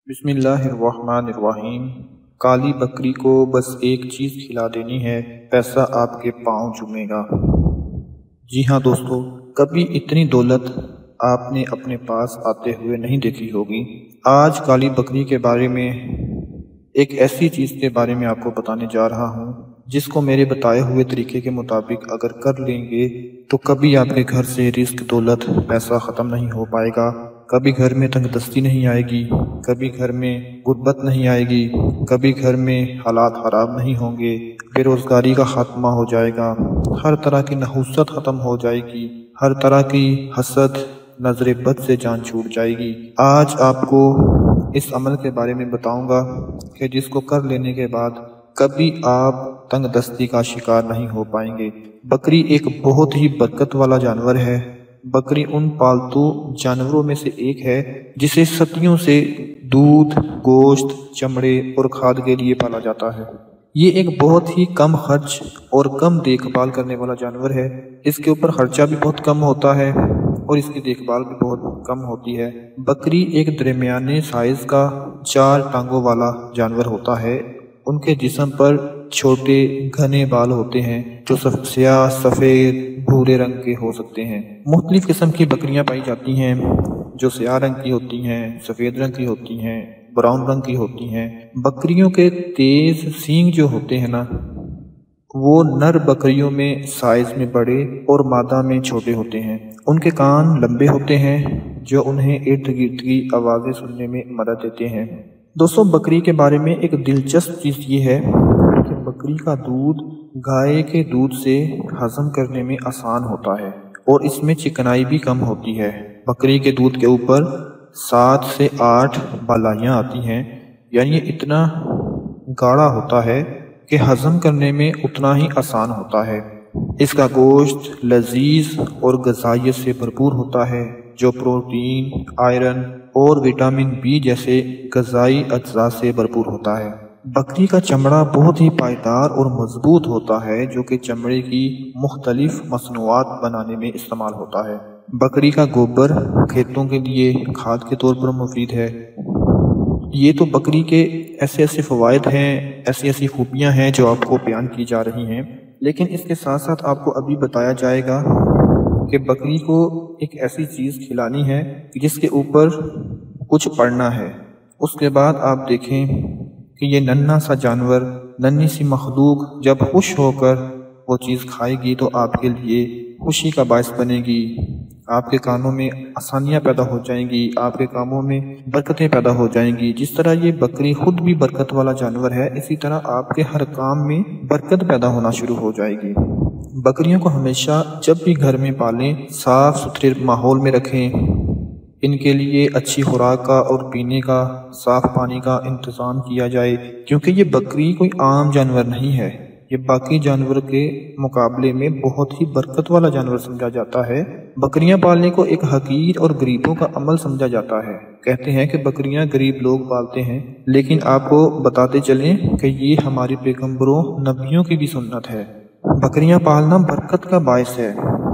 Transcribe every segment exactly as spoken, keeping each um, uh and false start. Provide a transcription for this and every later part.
بسم اللہ الرحمن الرحیم۔ کالی بکری کو بس ایک چیز کھلا دینی ہے، پیسہ آپ کے پاؤں چومے گا۔ جی ہاں دوستو، کبھی اتنی دولت آپ نے اپنے پاس آتے ہوئے نہیں دیکھی ہوگی۔ آج کالی بکری کے بارے میں ایک ایسی چیز کے بارے میں آپ کو بتانے جا رہا ہوں جس کو میرے بتائے ہوئے طریقے کے مطابق اگر کر لیں گے تو کبھی آپ کے گھر سے رزق، دولت، پیسہ ختم نہیں ہو پائے گا، کبھی گھر میں تنگ دستی نہیں آئے گی، کبھی گھر میں غربت نہیں آئے گی، کبھی گھر میں حالات خراب نہیں ہوں گے، بے روزگاری کا خاتمہ ہو جائے گا، ہر طرح کی نحوست ختم ہو جائے گی، ہر طرح کی حسد، نظر بد سے جان چھوٹ جائے گی۔ آج آپ کو اس عمل کے بارے میں بتاؤں گا کہ جس کو کر لینے کے بعد کبھی آپ تنگ دستی کا شکار نہیں ہو پائیں گے۔ بکری ایک بہت ہی برکت والا جانور ہے۔ بکری ان پالتو جانوروں میں سے ایک ہے جسے صدیوں سے دودھ، گوشت، چمڑے اور کھاد کے لیے پالا جاتا ہے۔ یہ ایک بہت ہی کم خرچ اور کم دیکھ بھال کرنے والا جانور ہے۔ اس کے اوپر خرچہ بھی بہت کم ہوتا ہے اور اس کی دیکھ بھال بھی بہت کم ہوتی ہے۔ بکری ایک درمیانے سائز کا چار ٹانگوں والا جانور ہوتا ہے۔ ان کے جسم پر چھوٹے گھنے بال ہوتے ہیں جو سیاہ، سفید، بھورے رنگ کے ہو سکتے ہیں۔ مختلف قسم کی بکریاں پائی جاتی ہیں جو سیاہ رنگ کی ہوتی ہیں، سفید رنگ کی ہوتی ہیں، براؤن رنگ کی ہوتی ہیں۔ بکریوں کے تیز سینگ جو ہوتے ہیں نا، وہ نر بکریوں میں سائز میں بڑے اور مادہ میں چھوٹے ہوتے ہیں۔ ان کے کان لمبے ہوتے ہیں جو انہیں ارد گرد کی آوازیں سننے میں مدد دیتے ہیں۔ دوستوں، بکری کے بارے میں ایک دلچسپ چیز یہ ہے کہ بکری کا دودھ گائے کے دودھ سے ہضم کرنے میں آسان ہوتا ہے اور اس میں چکنائی بھی کم ہوتی ہے۔ بکری کے دودھ کے اوپر سات سے آٹھ بالائیاں آتی ہیں، یعنی یہ اتنا گاڑھا ہوتا ہے کہ ہضم کرنے میں اتنا ہی آسان ہوتا ہے۔ اس کا گوشت لذیذ اور غذائیت سے بھرپور ہوتا ہے جو پروٹین، آئرن اور وٹامن بی جیسے غذائی اجزاء سے بھرپور ہوتا ہے۔ بکری کا چمڑا بہت ہی پائیدار اور مضبوط ہوتا ہے جو کہ چمڑے کی مختلف مصنوعات بنانے میں استعمال ہوتا ہے۔ بکری کا گوبر کھیتوں کے لیے کھاد کے طور پر مفید ہے۔ یہ تو بکری کے ایسے ایسے فوائد ہیں، ایسی ایسی خوبیاں ہیں جو آپ کو بیان کی جا رہی ہیں، لیکن اس کے ساتھ ساتھ آپ کو ابھی بتایا جائے گا کہ بکری کو ایک ایسی چیز کھلانی ہے جس کے اوپر کچھ پڑنا ہے۔ اس کے بعد آپ دیکھیں کہ یہ ننھا سا جانور، ننھی سی مخلوق جب خوش ہو کر وہ چیز کھائے گی تو آپ کے لیے خوشی کا باعث بنے گی، آپ کے کانوں میں آسانیاں پیدا ہو جائیں گی، آپ کے کاموں میں برکتیں پیدا ہو جائیں گی۔ جس طرح یہ بکری خود بھی برکت والا جانور ہے، اسی طرح آپ کے ہر کام میں برکت پیدا ہونا شروع ہو جائے گی۔ بکریوں کو ہمیشہ جب بھی گھر میں پالیں صاف ستھرے ماحول میں رکھیں، ان کے لیے اچھی خوراک کا اور پینے کا صاف پانی کا انتظام کیا جائے، کیونکہ یہ بکری کوئی عام جانور نہیں ہے، یہ باقی جانور کے مقابلے میں بہت ہی برکت والا جانور سمجھا جاتا ہے۔ بکریاں پالنے کو ایک حقیر اور غریبوں کا عمل سمجھا جاتا ہے۔ کہتے ہیں کہ بکریاں غریب لوگ پالتے ہیں، لیکن آپ کو بتاتے چلیں کہ یہ ہمارے پیغمبروں، نبیوں کی بھی سنت ہے۔ بکریاں پالنا برکت کا باعث ہے۔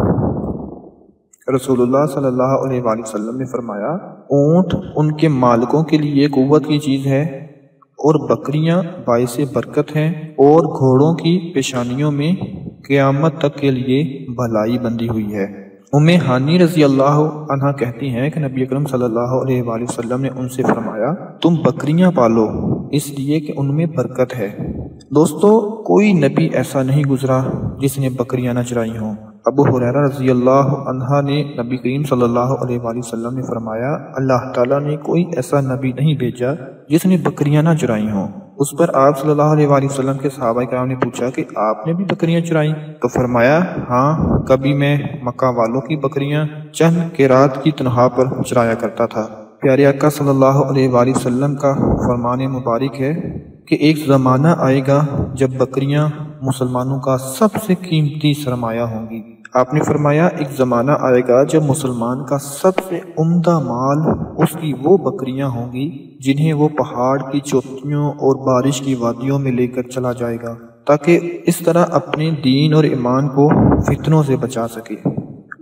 رسول اللہ صلی اللہ علیہ وآلہ وسلم نے فرمایا، اونٹ ان کے مالکوں کے لیے قوت کی چیز ہے اور بکریاں باعث برکت ہیں، اور گھوڑوں کی پیشانیوں میں قیامت تک کے لیے بھلائی بندھی ہوئی ہے۔ ام ہانی رضی اللہ عنہ کہتی ہیں کہ نبی اکرم صلی اللہ علیہ وآلہ وسلم نے ان سے فرمایا، تم بکریاں پالو اس لیے کہ ان میں برکت ہے۔ دوستو، کوئی نبی ایسا نہیں گزرا جس نے بکریاں نہ چرائی ہوں۔ ابو ہریرہ رضی اللہ عنہ نے نبی کریم صلی اللہ علیہ وآلہ وسلم نے فرمایا، اللہ تعالیٰ نے کوئی ایسا نبی نہیں بھیجا جس نے بکریاں نہ چرائی ہوں۔ اس پر آپ صلی اللہ علیہ وآلہ وسلم کے صحابہ کرام نے پوچھا کہ آپ نے بھی بکریاں چرائیں؟ تو فرمایا، ہاں، کبھی میں مکہ والوں کی بکریاں چند قیرات کی تنخواہ پر چرایا کرتا تھا۔ پیارے آقا صلی اللہ علیہ وآلہ وسلم کا فرمان مبارک ہے کہ ایک زمانہ آئے گا جب بکریاں مسلمانوں کا سب سے قیمتی سرمایہ ہوں گی۔ آپ نے فرمایا، ایک زمانہ آئے گا جب مسلمان کا سب سے عمدہ مال اس کی وہ بکریاں ہوں گی جنہیں وہ پہاڑ کی چوٹیوں اور بارش کی وادیوں میں لے کر چلا جائے گا تاکہ اس طرح اپنے دین اور ایمان کو فتنوں سے بچا سکے۔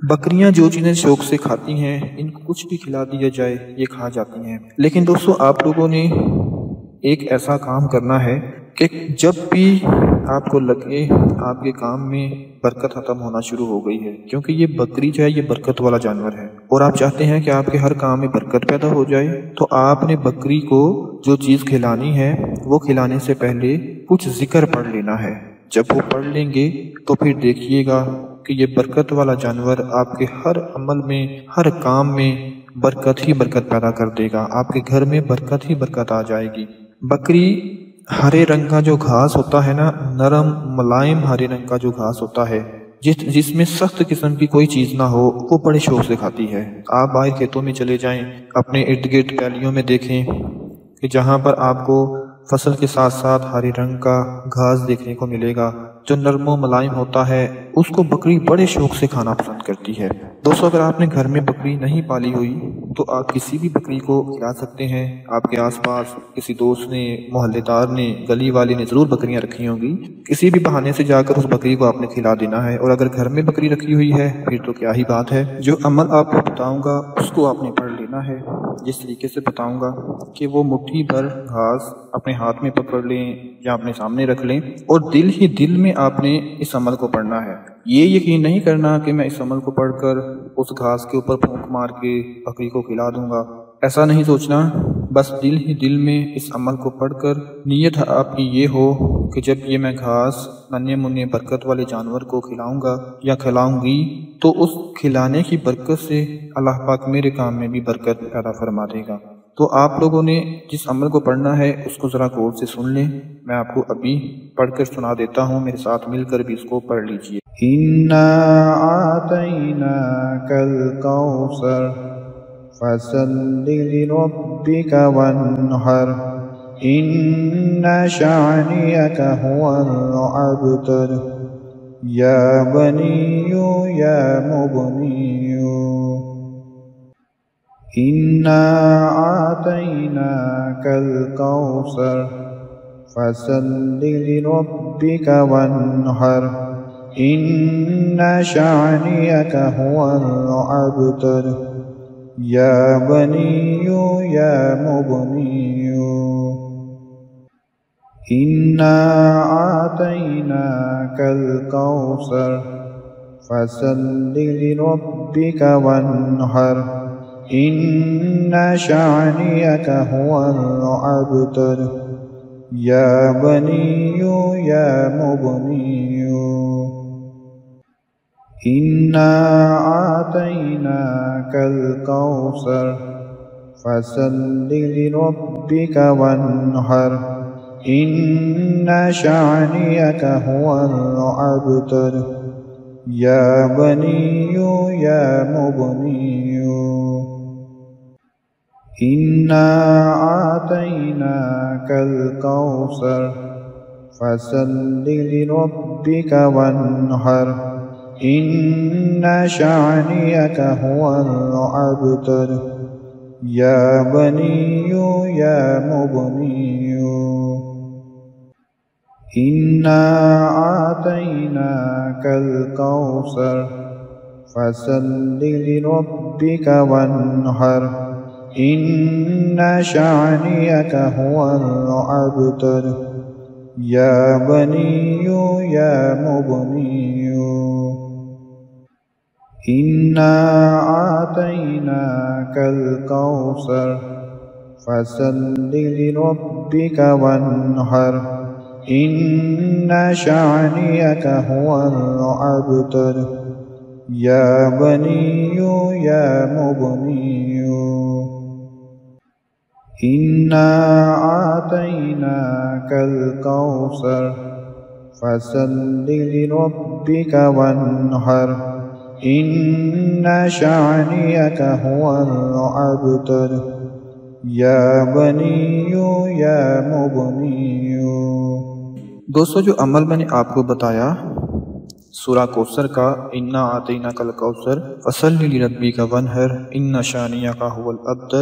بکریاں جو چیزیں شوق سے کھاتی ہیں ان کو کچھ بھی کھلا دیا جائے یہ کھا جاتی ہیں، لیکن دوستو آپ لوگوں نے ایک ایسا کام کرنا ہے کہ جب بھی آپ کو لگے آپ کے کام میں برکت ختم ہونا شروع ہو گئی ہے، کیونکہ یہ بکری جو ہے یہ برکت والا جانور ہے اور آپ چاہتے ہیں کہ آپ کے ہر کام میں برکت پیدا ہو جائے، تو آپ نے بکری کو جو چیز کھلانی ہے وہ کھلانے سے پہلے کچھ ذکر پڑھ لینا ہے۔ جب وہ پڑھ لیں گے تو پھر دیکھیے گا کہ یہ برکت والا جانور آپ کے ہر عمل میں ہر کام میں برکت ہی برکت پیدا کر دے گا، آپ کے گھر میں برکت ہی برکت آ جائے گی۔ بکری ہرے رنگ کا جو گھاس ہوتا ہے نا، نرم ملائم ہرے رنگ کا جو گھاس ہوتا ہے جس جس میں سخت قسم کی کوئی چیز نہ ہو، وہ بڑے شوق سے کھاتی ہے۔ آپ باہر کھیتوں میں چلے جائیں، اپنے ارد گرد پیلیوں میں دیکھیں کہ جہاں پر آپ کو فصل کے ساتھ ساتھ ہرے رنگ کا گھاس دیکھنے کو ملے گا جو نرم و ملائم ہوتا ہے، اس کو بکری بڑے شوق سے کھانا پسند کرتی ہے۔ دوستو اگر آپ نے گھر میں بکری نہیں پالی ہوئی تو آپ کسی بھی بکری کو کھلا سکتے ہیں۔ آپ کے آس پاس کسی دوست نے، محلے دار نے، گلی والے نے ضرور بکریاں رکھی ہوں گی، کسی بھی بہانے سے جا کر اس بکری کو آپ نے کھلا دینا ہے۔ اور اگر گھر میں بکری رکھی ہوئی ہے پھر تو کیا ہی بات ہے، جو عمل آپ کو بتاؤں گا اس کو آپ نے پڑھ لینا ہے۔ جس طریقے سے بتاؤں گا کہ وہ مٹھی بھر گھاس اپنے ہاتھ میں پکڑ لیں یا اپنے سامنے رکھ لیں اور دل ہی دل میں آپ نے اس عمل کو پڑھنا ہے۔ یہ یقین نہیں کرنا کہ میں اس عمل کو پڑھ کر اس گھاس کے اوپر پھونک مار کے بکری کو کھلا دوں گا، ایسا نہیں سوچنا۔ بس دل ہی دل میں اس عمل کو پڑھ کر نیت آپ کی یہ ہو کہ جب یہ میں گھاس ننھے منھے برکت والے جانور کو کھلاؤں گا یا کھلاؤں گی تو اس کھلانے کی برکت سے اللہ پاک میرے کام میں بھی برکت پیدا فرما دے گا۔ تو آپ لوگوں نے جس عمل کو پڑھنا ہے اس کو ذرا غور سے سن لیں، میں آپ کو ابھی پڑھ کر سنا دیتا ہوں، میرے ساتھ مل کر بھی اس کو پڑھ لیجئے۔ اِنَّا أَعْطَيْنَاكَ الْكَوْثَرَ فَصَلِّ لِرَبِّكَ وَانْحَرْ إِنَّ شَانِئَكَ هُوَ الْأَبْتَرُ يَا بَنِيُّ يَا مُبْنِيُّ إِنَّا أَعْطَيْنَاكَ الْكَوْثَرَ فَصَلِّ لِرَبِّكَ وَانْحَرْ إِنَّ شَانِئَكَ هُوَ الْأَبْتَرُ يَا بَنِيُّ يَا مُبْنِيُّ إِنَّا أَعْطَيْنَاكَ الْكَوْثَرَ فَصَلِّ لِرَبِّكَ وَانْحَرْ إِنَّ شَانِئَكَ هُوَ الْأَبْتَرُ يَا بَنِيُّ يَا مُبْنِيُّ إِنَّا أَعْطَيْنَاكَ الْكَوْثَرَ فَصَلِّ لِرَبِّكَ وَانْحَرْ إِنَّ شَانِئَكَ هُوَ الْأَبْتَرُ يَا بَنِيُّ يَا مُبْنِيُّ إِنَّا أَعْطَيْنَاكَ الْكَوْثَرَ فَصَلِّ لِرَبِّكَ وَانْحَرْ إِنَّ شَانِئَكَ هُوَ الْأَبْتَرُ يَا بَنِيُّ يَا مُبْنِيُّ إِنَّا أَعْطَيْنَاكَ الْكَوْثَرَ فَصَلِّ لِرَبِّكَ وَانْحَرْ إِنَّ شَانِئَكَ هُوَ الْأَبْتَرُ يَا بَنِيُّ يَا مُبْنِيُّ إِنَّا أَعْطَيْنَاكَ الْكَوْثَرَ فَصَلِّ لِرَبِّكَ وَانْحَرْ إِنَّ شَانِئَكَ هُوَ الْأَبْتَرُ يَا بَنِيُّ يَا مُبْنِيُّ إِنَّا أَعْطَيْنَاكَ الْكَوْثَرَ فَصَلِّ لِرَبِّكَ وَانْحَرْ إِنَّ شَانِئَكَ هُوَ الْأَبْتَرُ يَا بَنِيُّ يَا مُبْنِيُّ۔ دوستو جو عمل میں نے آپ کو بتایا سورہ کوثر کا، اِنَّا أَعْطَيْنَاكَ الْكَوْثَرَ فَصَلِّ لِرَبِّكَ وَانْحَرْ إِنَّ شَانِئَكَ هُوَ الْأَبْتَرُ،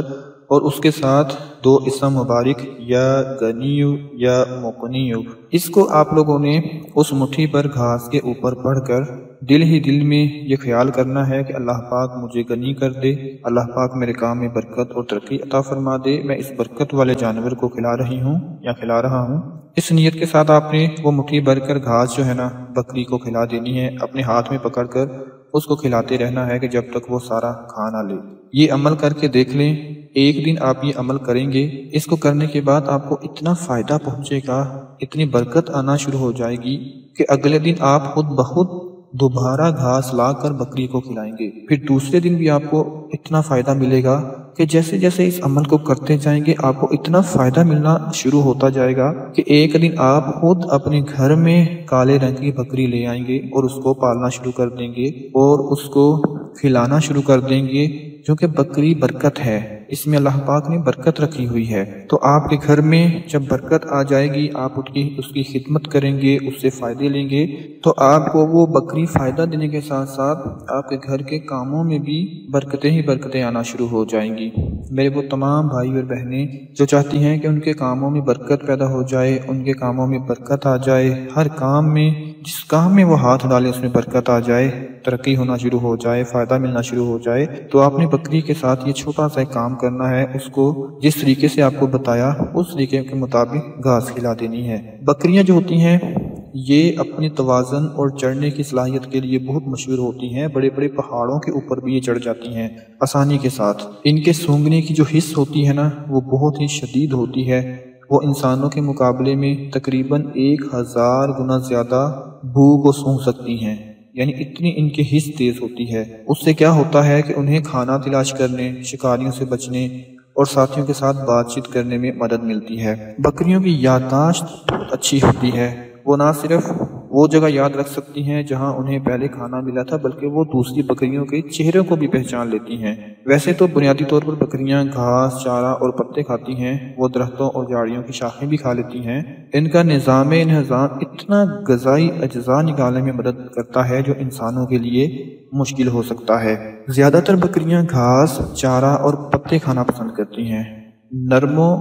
اور اس کے ساتھ دو اسم مبارک یا غنیو یا مقنیو۔ اس کو آپ لوگوں نے اس مٹھی پر گھاس کے اوپر پڑھ کر دل ہی دل میں یہ خیال کرنا ہے کہ اللہ پاک مجھے غنی کر دے، اللہ پاک میرے کام میں برکت اور ترقی عطا فرما دے، میں اس برکت والے جانور کو کھلا رہی ہوں یا کھلا رہا ہوں۔ اس نیت کے ساتھ آپ نے وہ مٹھی بھر کر گھاس جو ہے نا بکری کو کھلا دینی ہے، اپنے ہاتھ میں پکڑ کر اس کو کھلاتے رہنا ہے کہ جب تک وہ سارا کھا نہ لے۔ یہ عمل کر کے دیکھ لیں، ایک دن آپ یہ عمل کریں گے، اس کو کرنے کے بعد آپ کو اتنا فائدہ پہنچے گا، اتنی برکت آنا شروع ہو جائے گی کہ اگلے دن آپ خود بخود دوبارہ گھاس لا کر بکری کو کھلائیں گے۔ پھر دوسرے دن بھی آپ کو اتنا فائدہ ملے گا کہ جیسے جیسے اس عمل کو کرتے جائیں گے آپ کو اتنا فائدہ ملنا شروع ہوتا جائے گا کہ ایک دن آپ خود اپنے گھر میں کالے رنگ کی بکری لے آئیں گے اور اس کو پالنا شروع کر دیں گے اور اس کو کھلانا شروع کر دیں گے، کیونکہ بکری برکت ہے، اس میں اللہ پاک نے برکت رکھی ہوئی ہے۔ تو آپ کے گھر میں جب برکت آ جائے گی، آپ اس کی اس کی خدمت کریں گے، اس سے فائدے لیں گے، تو آپ کو وہ بکری فائدہ دینے کے ساتھ ساتھ آپ کے گھر کے کاموں میں بھی برکتیں ہی برکتیں آنا شروع ہو جائیں گی۔ میرے وہ تمام بھائی اور بہنیں جو چاہتی ہیں کہ ان کے کاموں میں برکت پیدا ہو جائے، ان کے کاموں میں برکت آ جائے، ہر کام میں جس کام میں وہ ہاتھ ڈالے اس میں برکت آ جائے، ترقی ہونا شروع ہو جائے، فائدہ ملنا شروع ہو جائے، تو آپ نے بکری کے ساتھ یہ چھوٹا سا کام کرنا ہے، اس کو جس طریقے سے آپ کو بتایا اس طریقے کے مطابق گھاس کھلا دینی ہے۔ بکریاں جو ہوتی ہیں یہ اپنی توازن اور چڑھنے کی صلاحیت کے لیے بہت مشہور ہوتی ہیں، بڑے بڑے پہاڑوں کے اوپر بھی یہ چڑھ جاتی ہیں آسانی کے ساتھ۔ ان کے سونگنے کی جو حس ہوتی ہے نا وہ بہت ہی شدید ہوتی ہے، وہ انسانوں کے مقابلے میں تقریباً ایک ہزار گنا زیادہ بو کو سونگ سکتی ہیں، یعنی اتنی ان کی حس تیز ہوتی ہے۔ اس سے کیا ہوتا ہے کہ انہیں کھانا تلاش کرنے، شکاریوں سے بچنے اور ساتھیوں کے ساتھ بات چیت کرنے میں مدد ملتی ہے۔ بکریوں کی یادداشت بہت اچھی ہوتی ہے، وہ نہ صرف وہ جگہ یاد رکھ سکتی ہیں جہاں انہیں پہلے کھانا ملا تھا بلکہ وہ دوسری بکریوں کے چہروں کو بھی پہچان لیتی ہیں۔ ویسے تو بنیادی طور پر بکریاں گھاس، چارہ اور پتے کھاتی ہیں، وہ درختوں اور جھاڑیوں کی شاخیں بھی کھا لیتی ہیں۔ ان کا نظام انہضام اتنا غذائی اجزاء نکالنے میں مدد کرتا ہے جو انسانوں کے لیے مشکل ہو سکتا ہے۔ زیادہ تر بکریاں گھاس، چارہ اور پتے کھانا پسند کرتی ہیں۔ نرم و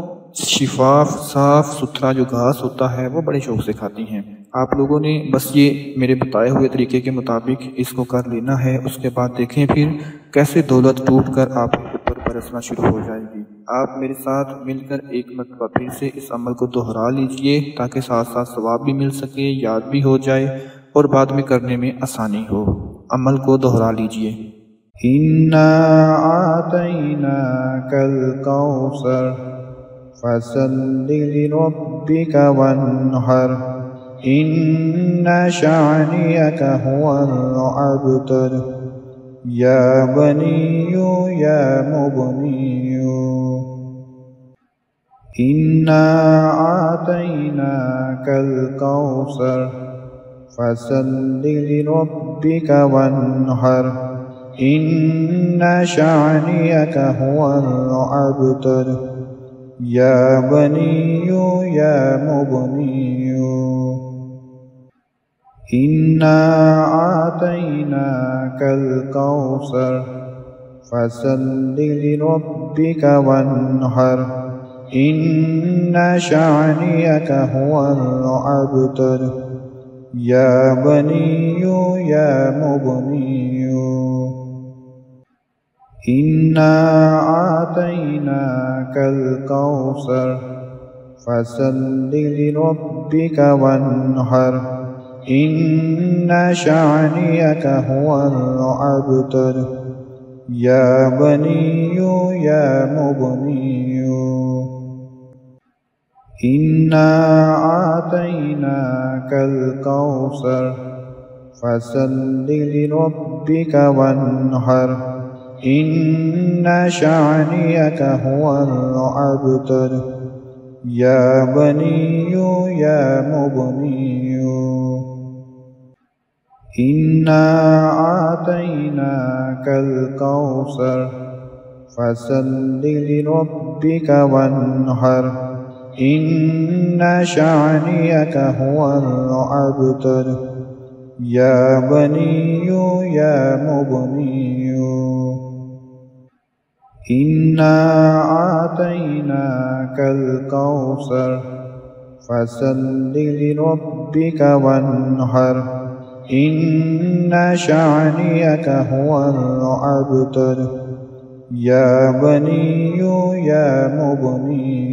شفاف صاف ستھرا جو گھاس ہوتا ہے وہ بڑے شوق سے کھاتی ہیں۔ آپ لوگوں نے بس یہ میرے بتائے ہوئے طریقے کے مطابق اس کو کر لینا ہے، اس کے بعد دیکھیں پھر کیسے دولت ٹوٹ کر آپ کے اوپر برسنا شروع ہو جائے گی۔ آپ میرے ساتھ مل کر ایک مرتبہ پھر سے اس عمل کو دہرا لیجئے تاکہ ساتھ ساتھ ثواب بھی مل سکے، یاد بھی ہو جائے اور بعد میں کرنے میں آسانی ہو۔ عمل کو دہرا لیجئے۔ اِنَّا أَعْطَيْنَاكَ الْكَوْثَرَ فَصَلِّ لِرَبِّكَ وَانْحَرْ إِنَّ شَانِئَكَ هُوَ الْأَبْتَرُ يَا بَنِيُّ يَا مُبْنِيُّ إِنَّا أَعْطَيْنَاكَ الْكَوْثَرَ فَصَلِّ لِرَبِّكَ وَانْحَرْ إِنَّ شَانِئَكَ هُوَ الْأَبْتَرُ يَا بَنِيُّ يَا مُبْنِيُّ إِنَّا أَعْطَيْنَاكَ الْكَوْثَرَ فَصَلِّ لِرَبِّكَ وَانْحَرْ إِنَّ شَانِئَكَ هُوَ الْأَبْتَرُ يَا بَنِيُّ يَا مُبْنِيُّ إِنَّا أَعْطَيْنَاكَ الْكَوْثَرَ فَصَلِّ لِرَبِّكَ وَانْحَرْ إِنَّ شَانِئَكَ هُوَ الْأَبْتَرُ يَا بَنِيُّ يَا مُبْنِيُّ إِنَّا أَعْطَيْنَاكَ الْكَوْثَرَ فَصَلِّ لِرَبِّكَ وَانْحَرْ إِنَّ شَانِئَكَ هُوَ الْأَبْتَرُ يَا بَنِيُّ يَا مُبْنِيُّ إِنَّا أَعْطَيْنَاكَ الْكَوْثَرَ فَصَلِّ لِرَبِّكَ وَانْحَرْ إِنَّ شَانِئَكَ هُوَ الْأَبْتَرُ يَا بَنِيُّ يَا مُبْنِيُّ إنا أعطيناك الكوثر فصل لربك وانحر إن شانئك هو الأبتر يا بني يا مبني